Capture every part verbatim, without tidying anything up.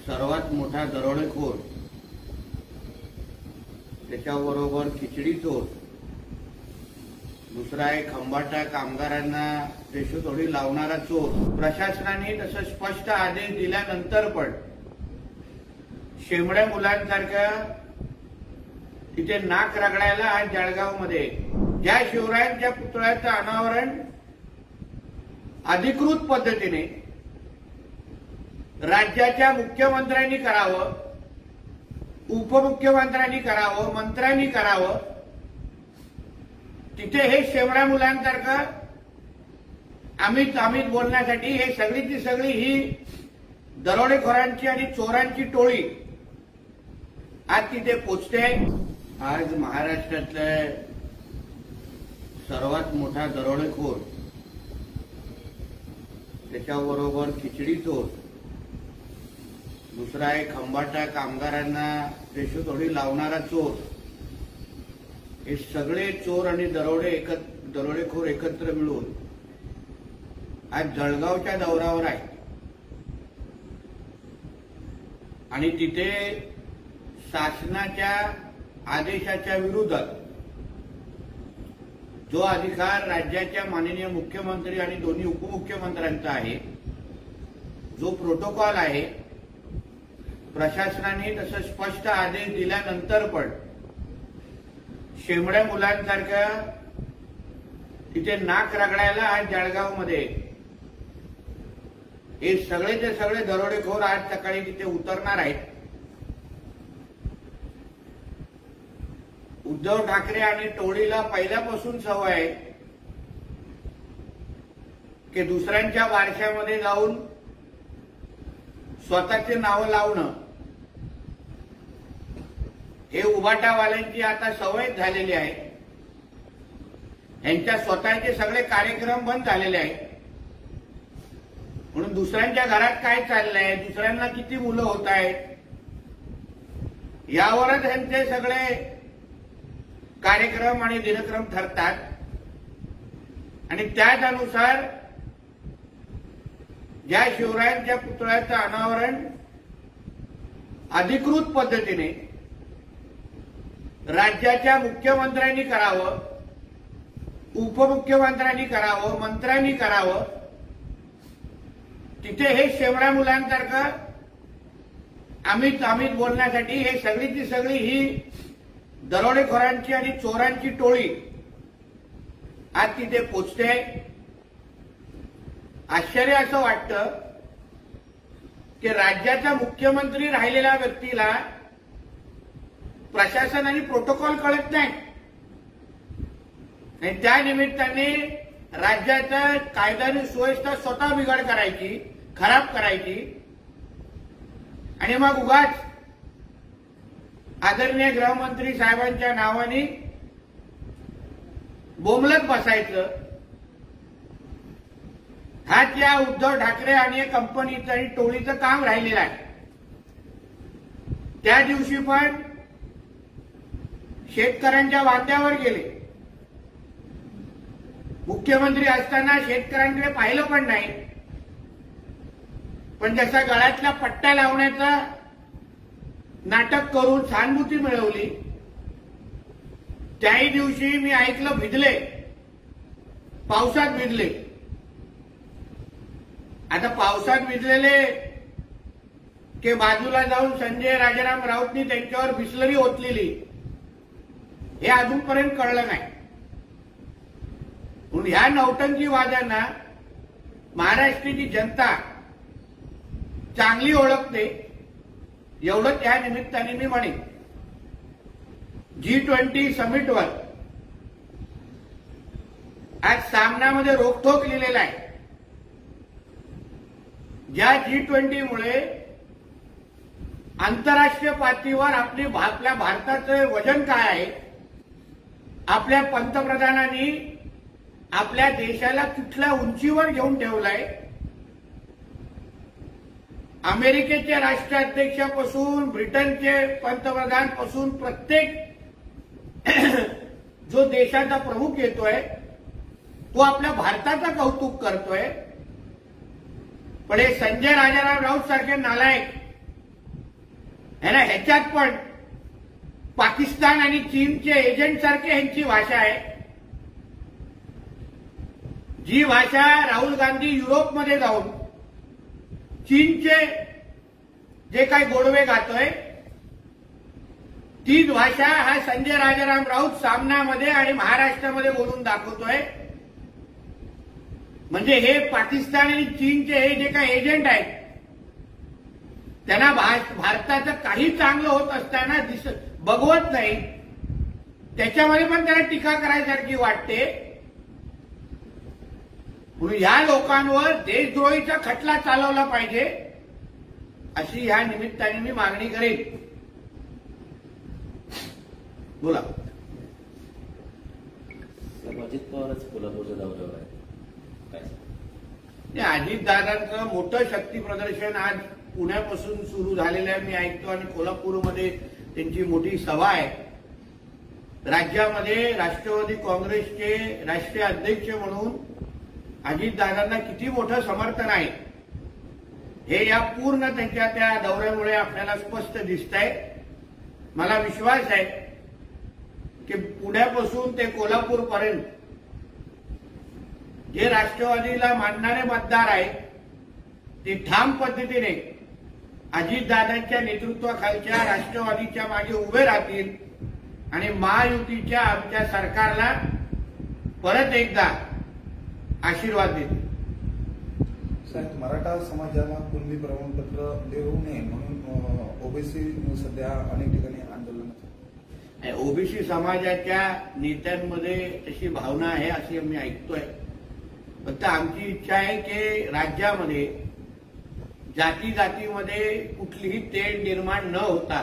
सर्वात मोठा दरोडेखोर, त्याच्याबरोबर खिचडी चोर, दुसरा आहे खंबाटा कामगारांना देशोधडी लावणारा चोर। प्रशासनाने तसं स्पष्ट आदेश दिल्यानंतर पण शेमड्या मुलांसारख्या तिथे नाक रगडायला आज जळगावमध्ये ज्या शिवरायांच्या पुतळ्याचं अनावरण अधिकृत पद्धतीने राज्याच्या मुख्यमंत्र्यांनी करावं, उपमुख्यमंत्र्यांनी करावं, मंत्र्यांनी करावं, तिथे हे शेवड्या मुलांसारखं अमित अमित बोलण्यासाठी हे सगळीची सगळी ही दरोडेखोरांची आणि चोरांची टोळी आज तिथे पोचते। आज महाराष्ट्रातले सर्वात मोठा दरोडेखोर, त्याच्याबरोबर खिचडी चोर, दुसरा आहे खंबाटा कामगारांना देशोधडी लावणारा चोर, हे सगळे चोर आणि दरोडे एकत्र दरोडेखोर एकत्र मिळून आज जळगावच्या दौऱ्यावर आहे आणि तिथे शासनाच्या आदेशाच्या विरोधात जो अधिकार राज्याच्या माननीय मुख्यमंत्री आणि दोन्ही उपमुख्यमंत्र्यांचा आहे, जो प्रोटोकॉल आहे, प्रशासनाने तसं स्पष्ट आदेश दिल्यानंतर पण शेमड्या मुलांसारख्या तिथे नाक रगडायला आज जळगावमध्ये हे सगळेचे सगळे दरोडेखोर आज सकाळी तिथे उतरणार आहेत। उद्धव ठाकरे आणि टोळीला पहिल्यापासून सवय आहे की दुसऱ्यांच्या वारशामध्ये जाऊन स्वतःचे नावं लावणं, हे उभाटावाल्यांची आता सवय झालेली आहे। यांच्या स्वतःचे सगळे कार्यक्रम बंद झालेले आहेत म्हणून दुसऱ्यांच्या घरात काय चाललंय, दुसऱ्यांना किती मुलं होत आहेत, यावरच यांचे सगळे कार्यक्रम आणि दिनक्रम ठरतात आणि त्याच अनुसार ज्या शिवरायांच्या पुतळ्याचं अनावरण अधिकृत पद्धतीने राज्याच्या मुख्यमंत्र्यांनी करावं, उपमुख्यमंत्र्यांनी करावं, मंत्र्यांनी करावं, तिथे हे शेवड्या मुलांसारखं अमित अमित बोलण्यासाठी हे सगळीची सगळी ही दरोडेखोरांची आणि चोरांची टोळी आज तिथे पोचते। आश्चर्य असं वाटतं की राज्याचा मुख्यमंत्री राहिलेल्या व्यक्तीला प्रशासन आणि प्रोटोकॉल कळत नाही आणि त्या निमित्ताने राज्याचा कायदा आणि सुव्यवस्था स्वतः बिघाड करायची, खराब करायची आणि मग उगाच आदरणीय गृहमंत्री साहेबांच्या नावाने बोंबलत बसायचं। हाच या उद्धव ठाकरे आणि कंपनीचं आणि टोळीचं काम राहिलेलं आहे। त्या दिवशी पण शेतकऱ्यांच्या वांद्यावर गेले, मुख्यमंत्री असताना शेतकऱ्यांकडे पाहिलं पण नाही, पण जसा गळ्यातला पट्टा लावण्याचा नाटक करून सहानुभूती मिळवली, त्याही दिवशी मी ऐकलं भिजले, पावसात भिजले। आता पावसात भिजलेले के बाजूला जाऊन संजय राजाराम राऊतनी त्यांच्यावर बिस्लरी ओतलेली, हे अजूनपर्यंत कळलं नाही। म्हणून ह्या नौटंकीवाद्यांना महाराष्ट्राची जनता चांगली ओळखते, एवढं त्या निमित्ताने मी म्हणेन। जी ट्वेंटी समिटवर आज सामनामध्ये रोखोक लिहिलेला आहे। ज्या जी ट्वेंटीमुळे आंतरराष्ट्रीय पातळीवर आपली आपल्या भारताचं वजन काय आहे, आपल्या पंतप्रधानांनी आपल्या देशाला कुठल्या उंचीवर घेऊन ठेवलाय, अमेरिकेचे राष्ट्राध्यक्षापासून ब्रिटनचे पंतप्रधान पासून प्रत्येक जो देशाचा प्रमुख येतोय तो आपल्या भारताचं कौतुक करतोय। पण हे संजय राजाराम राऊत सारखे नालायक ह्याला ह्याच्यात पण पाकिस्तान आणि चीनचे एजंट सारखे ह्यांची भाषा आहे. जी भाषा राहुल गांधी युरोपमध्ये जाऊन चीनचे जे काही गोडवे गातोय तीच भाषा हा संजय राजाराम राऊत सामनामध्ये आणि महाराष्ट्रामध्ये बोलून दाखवतोय. म्हणजे हे पाकिस्तान आणि चीनचे हे जे काही एजंट आहेत त्यांना भारताचं काही चांगलं होत असताना दिस बघवत नाही, त्याच्यामध्ये पण त्याला टीका करायसारखी वाटते. म्हणून या लोकांवर देशद्रोहीचा खटला चालवला पाहिजे अशी ह्या निमित्ताने मी मागणी करेन. बोला. अजित पवारच कोल्हापूरच्या दौऱ्यावर आहे. अजितदादांचं मोठं शक्ती प्रदर्शन आज पुण्यापासून सुरू झालेलं आहे मी ऐकतो, आणि कोल्हापूरमध्ये त्यांची मोठी सभा आहे. राज्यामध्ये राष्ट्रवादी काँग्रेसचे राष्ट्रीय अध्यक्ष म्हणून अजितदादांना किती मोठं समर्थन आहे हे या पूर्ण त्यांच्या त्या दौऱ्यामुळे आपल्याला स्पष्ट दिसतंय. मला विश्वास आहे की पुण्यापासून ते कोल्हापूरपर्यंत जे राष्ट्रवादीला मानणारे मतदार आहेत ते ठाम पद्धतीने अजितदादांच्या नेतृत्वाखालच्या राष्ट्रवादीच्या मागे उभे राहतील आणि महायुतीच्या आमच्या सरकारला परत एकदा आशीर्वाद देतील. साहेब, मराठा समाजाला कुणबी प्रमाणपत्र देऊ नये म्हणून ओबीसी सध्या अनेक ठिकाणी आंदोलन. ओबीसी समाजाच्या नेत्यांमध्ये तशी भावना आहे अशी मी ऐकतोय. फक्त आमची इच्छा आहे की राज्यामध्ये जाती जातीमध्ये कुठलीही तेढ निर्माण न होता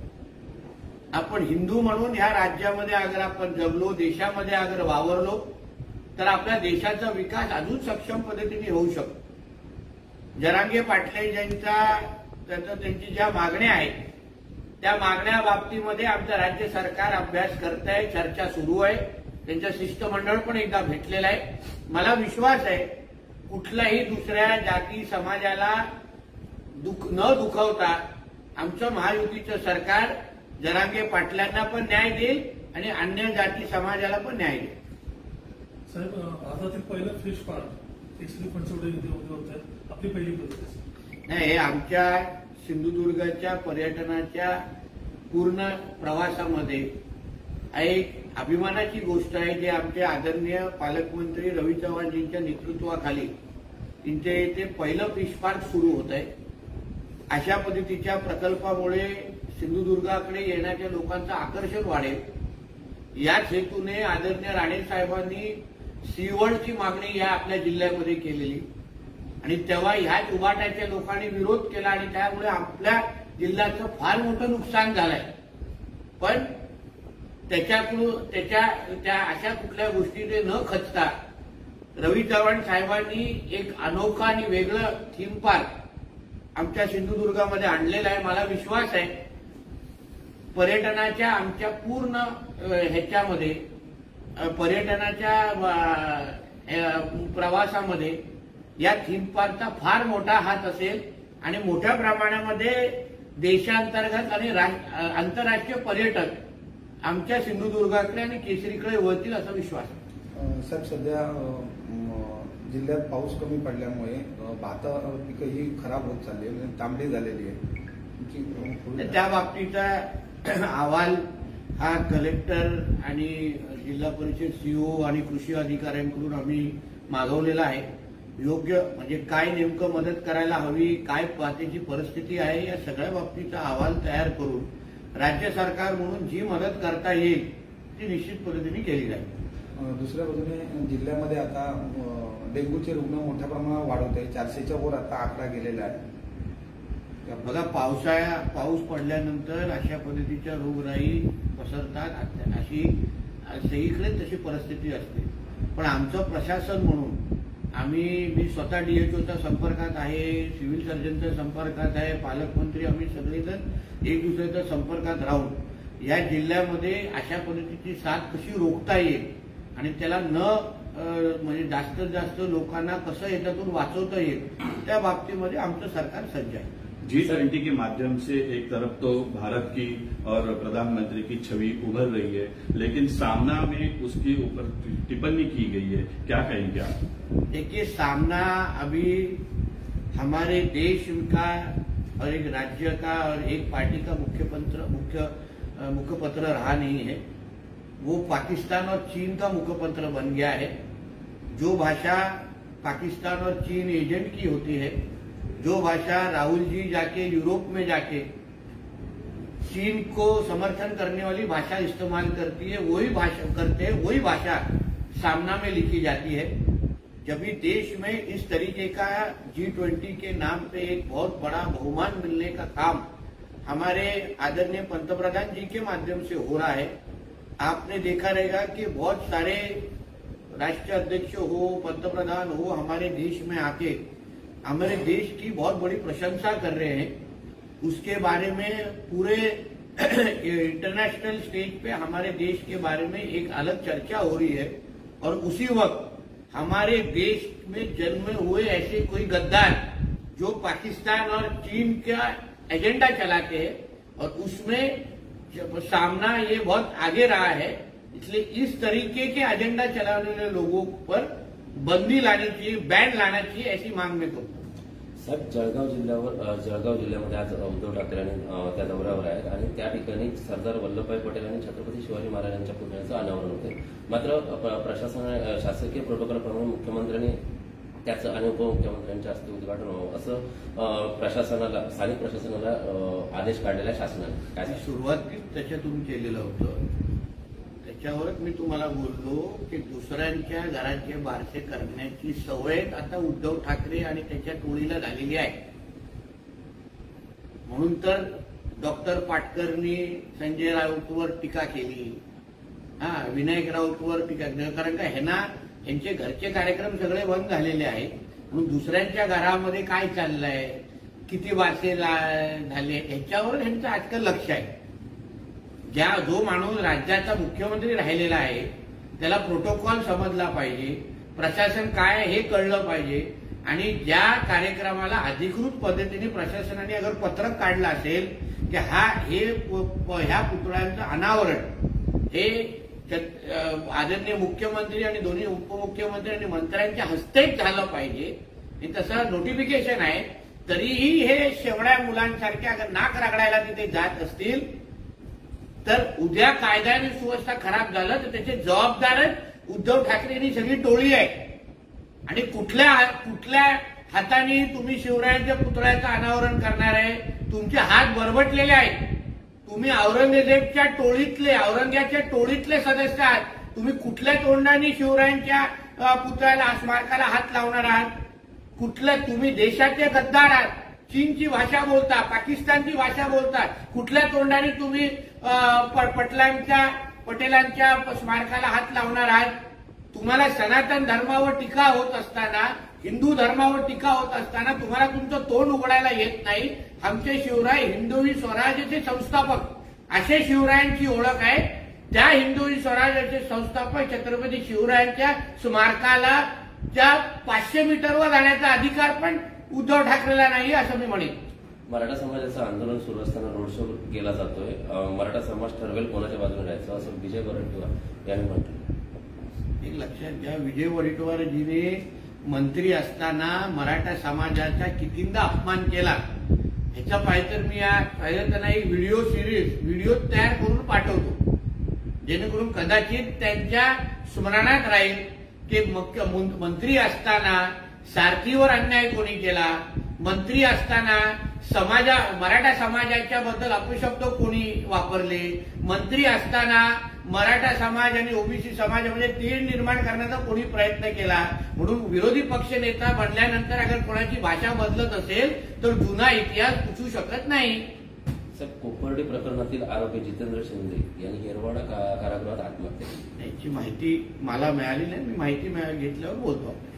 आपण हिंदू म्हणून ह्या राज्यामध्ये अगर आपण जगलो, देशामध्ये अगर वावरलो तर आपल्या देशाचा विकास अजून सक्षम पद्धतीने होऊ शकतो. जरांगे पाटील यांचा त्यांची ज्या मागण्या आहेत त्या मागण्या बाबतीमध्ये आमचं राज्य सरकार अभ्यास करत आहे, चर्चा सुरू आहे. त्यांचं शिष्टमंडळ पण एकदा भेटलेलं आहे. मला विश्वास आहे कुठल्याही दुसऱ्या जाती समाजाला दुख न दुखवता आमचं महायुतीचं सरकार जरांगे पाटलांना पण न्याय देईल आणि अन्य जाती समाजाला पण न्याय देईल. साहेब, भारतातील पहिलं फिश पार्क केसरी पंचवडे होते, आपली पहिली पद्धत नाही. हे आमच्या सिंधुदुर्गच्या पर्यटनाच्या पूर्ण प्रवासामध्ये एक अभिमानाची गोष्ट आहे जे आमचे आदरणीय पालकमंत्री रवी चव्हाणजींच्या नेतृत्वाखाली त्यांच्या इथे पहिलं फिश पार्क सुरू होत आहे. अशा पद्धतीच्या प्रकल्पामुळे सिंधुदुर्गाकडे येण्याच्या लोकांचं आकर्षण वाढेल. याच हेतूने आदरणीय राणे साहेबांनी सीवर्डची मागणी या आपल्या जिल्ह्यामध्ये केलेली आणि तेव्हा ह्याच उभाट्याच्या लोकांनी विरोध केला आणि त्यामुळे आपल्या जिल्ह्याचं फार मोठं नुकसान झालंय. पण त्याच्याकडून त्याच्या त्या अशा कुठल्या गोष्टीने न खचता रवी चव्हाण साहेबांनी एक अनोखा आणि वेगळं थीम पार्क आमच्या सिंधुदुर्गामध्ये आणलेलं आहे. मला विश्वास आहे पर्यटनाच्या आमच्या पूर्ण ह्याच्यामध्ये पर्यटनाच्या प्रवासामध्ये या थीम पार्कचा फार मोठा हात असेल आणि मोठ्या प्रमाणामध्ये देशांतर्गत आणि आंतरराष्ट्रीय पर्यटक आमच्या सिंधुदुर्गाकडे आणि केसरीकडे वळतील असा विश्वास आहे. साहेब, सध्या जिल्ह्यात पाऊस कमी पडल्यामुळे भात पिकं ही खराब होत चालली आहे, तांबडी झालेली आहे. त्या बाबतीचा अहवाल हा कलेक्टर आणि जिल्हा परिषद सीओ आणि कृषी अधिकाऱ्यांकडून आम्ही मागवलेला आहे. योग्य म्हणजे काय नेमकं मदत करायला हवी, काय पाण्याची परिस्थिती आहे या सगळ्या बाबतीचा अहवाल तयार करून राज्य सरकार म्हणून जी मदत करता येईल ती निश्चित पद्धतीने केली जाईल. दुसऱ्या बाजूने जिल्ह्यामध्ये आता डेंग्यूचे रुग्ण मोठ्या प्रमाणात वाढवत आहे. चारशेच्या वर आता आकडा गेलेला आहे. बघा, पावसाळ्या पाऊस पडल्यानंतर अशा पद्धतीच्या रोगराई पसरतात अशी सगळीकडे तशी परिस्थिती असते. पण आमचं प्रशासन म्हणून आम्ही मी स्वतः डीएचओच्या संपर्कात आहे, सिव्हिल सर्जनच्या संपर्कात आहे, पालकमंत्री आम्ही सगळेजण एक दुसऱ्याच्या संपर्कात राहून या जिल्ह्यामध्ये अशा पद्धतीची साथ कशी रोखता येईल आणि त्याला न म्हणजे जास्तीत जास्त लोकांना कसं याच्यातून वाचवता येईल त्या बाबतीमध्ये आमचं सरकार सज्ज आहे. जी ट्वेंटी के माध्यम से एक तरफ तो भारत की और प्रधानमंत्री की छवि उभर रही है, लेकिन सामना में उसके ऊपर टिप्पणी की गई है, क्या कहेंगे आप? देखिए, सामना अभी हमारे देश का और एक राज्य का और एक पार्टी का मुख्य पत्र मुख्य मुखपत्र रहा नहीं है। वो पाकिस्तान और चीन का मुखपत्र बन गया है। जो भाषा पाकिस्तान और चीन एजेंट की होती है, जो भाषा राहुल जी जाके यूरोप में जाके चीन को समर्थन करने वाली भाषा इस्तेमाल करती है, वही भाषा करते हैं, वही भाषा सामना में लिखी जाती है। जब भी देश में इस तरीके का जी ट्वेंटी के नाम पे एक बहुत बड़ा बहुमान मिलने का काम हमारे आदरणीय पंतप्रधान जी के माध्यम से हो रहा है, आपने देखा रहेगा कि बहुत सारे राष्ट्रीय अध्यक्ष हो, पंतप्रधान हो, हमारे देश में आके हमारे देश की बहुत बड़ी प्रशंसा कर रहे हैं। उसके बारे में पूरे इंटरनेशनल स्टेज पे हमारे देश के बारे में एक अलग चर्चा हो रही है। और उसी वक्त हमारे देश में जन्मे हुए ऐसे कोई गद्दार जो पाकिस्तान और चीन का एजेंडा चलाते हैं, और उसमें जब सामना ये बहुत आगे रहा है, इसलिए इस तरीके के एजेंडा चलाने वाले लोगों पर बंदी लानी चाहिए, बैन लाना चाहिए, ऐसी मांग में करूं। साहेब, जळगाव जिल्ह्यावर जळगाव जिल्ह्यामध्ये आज उद्धव ठाकरे आणि त्या दौऱ्यावर आहेत आणि त्या ठिकाणी सरदार वल्लभभाई पटेल आणि छत्रपती शिवाजी महाराजांच्या पुतळ्याचं अनावरण होते। मात्र प्रशासन शासकीय प्रोटोकॉलप्रमाणे मुख्यमंत्र्यांनी त्याचं आणि उपमुख्यमंत्र्यांच्या हस्ते उद्घाटन व्हावं असं प्रशासनाला स्थानिक प्रशासनाला आदेश काढलेला शासनाने काय सुरुवातीच त्याच्यातून केलेलं होतं। त्याच्यावरच मी तुम्हाला बोललो की दुसऱ्यांच्या घराचे बारसे करण्याची सवय आता उद्धव ठाकरे आणि त्याच्या टोळीला झालेली आहे। म्हणून तर डॉक्टर पाटकरनी संजय राऊतवर टीका केली, हा विनायक राऊतवर टीका केली, कारण का ह्यांना यांचे घरचे कार्यक्रम सगळे बंद झालेले आहेत। म्हणून दुसऱ्यांच्या घरामध्ये काय चाललंय, किती बारसे झाले, ह्याच्यावर ह्यांचं आजकाल लक्ष आहे। ज्या जो माणूस राज्याचा मुख्यमंत्री राहिलेला आहे त्याला प्रोटोकॉल समजला पाहिजे, प्रशासन काय हे कळलं पाहिजे, आणि ज्या कार्यक्रमाला अधिकृत पद्धतीने प्रशासनाने अगर पत्रक काढलं असेल की हा हे ह्या पुतळ्यांचं अनावरण हे आदरणीय मुख्यमंत्री आणि दोन्ही उपमुख्यमंत्री आणि मंत्र्यांच्या हस्तेच झालं पाहिजे, हे तसं नोटिफिकेशन आहे। तरीही हे शेवड्या मुलांसारख्या अगर नाक रगडायला तिथे जात असतील तर उद्या कायदा आणि सुव्यवस्था खराब झालं तर त्याचे जबाबदारच उद्धव ठाकरेंनी सगळी टोळी आहे। आणि कुठल्या कुठल्या हाताने तुम्ही शिवरायांच्या पुतळ्याचं अनावरण करणार आहे? तुमचे हात बरबटलेले आहेत। तुम्ही औरंगजेबच्या टोळीतले औरंग्याच्या टोळीतले सदस्य आहात। तुम्ही कुठल्या तोंडाने शिवरायांच्या पुतळ्याला स्मारकाला हात लावणार आहात? कुठल्या तुम्ही देशाचे गद्दार आहात। चीनची भाषा बोलता, पाकिस्तानची भाषा बोलता, कुठल्या तोंडाने तुम्ही पटलांच्या पटेलांच्या स्मारकाला हात लावणार आहात? तुम्हाला सनातन धर्मावर टीका होत असताना, हिंदू धर्मावर टीका होत असताना तुम्हाला तुमचं तोंड उघडायला येत नाही। आमचे शिवराय हिंदवी स्वराज्याचे संस्थापक असे शिवरायांची ओळख आहे। त्या हिंदवी स्वराज्याचे संस्थापक छत्रपती शिवरायांच्या स्मारकाला त्या पाचशे मीटरवर जाण्याचा अधिकार पण उद्धव ठाकरेला नाही असं मी म्हणेन। मराठा समाजाचं आंदोलन सुरू असताना रोड शो केला जातोय, मराठा समाज ठरवेल कोणाच्या बाजूने राहायचं असं विजय वडेट्टीवार यांनी म्हटलं। एक लक्षात घ्या, विजय वडेट्टीवारजीने मंत्री असताना मराठा समाजाचा कितींदा अपमान केला ह्याचा पाहिजे तर मी पाहिजे त्यांना एक व्हिडिओ सिरीज व्हिडिओ तयार करून पाठवतो, जेणेकरून कदाचित त्यांच्या स्मरणात राहील की मंत्री असताना सारथीवर अन्याय कोणी केला, मंत्री असताना समाजा मराठा समाजाच्या बद्दल अपशब्द कोणी वापरले, मंत्री असताना मराठा समाज आणि ओबीसी समाजामध्ये तेढ निर्माण करण्याचा कोणी प्रयत्न केला। म्हणून विरोधी पक्ष नेता बनल्यानंतर अगर कोणाची भाषा बदलत असेल तर जुना इतिहास पुसू शकत नाही। सर, कोपर्डी प्रकरणातील आरोपी जितेंद्र शिंदे यांनी येरवाडा कारागृहात आत्महत्या केली, याची माहिती मला मिळाली नाही, मी माहिती घेतल्यावर बोलतो।